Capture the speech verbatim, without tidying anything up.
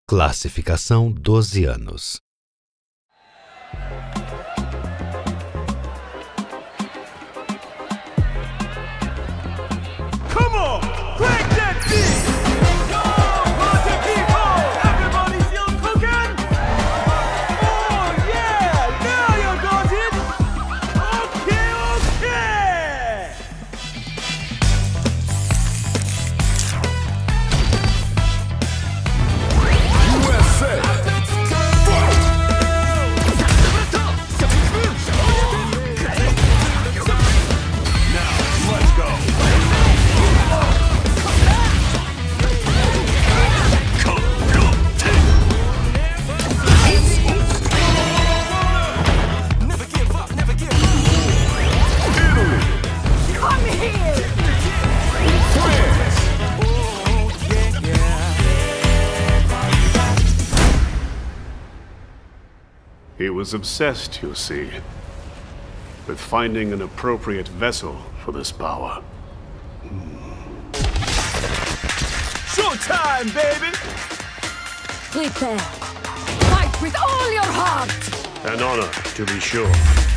Classificação doze anos. Come on, crank that beat! Yo, party people! Everybody still cooking? Oh yeah, now you got it! Okay, okay! U S A! Now, let's go! He was obsessed, you see, with finding an appropriate vessel for this power. Showtime, baby! Prepare. Fight with all your heart! An honor, to be sure.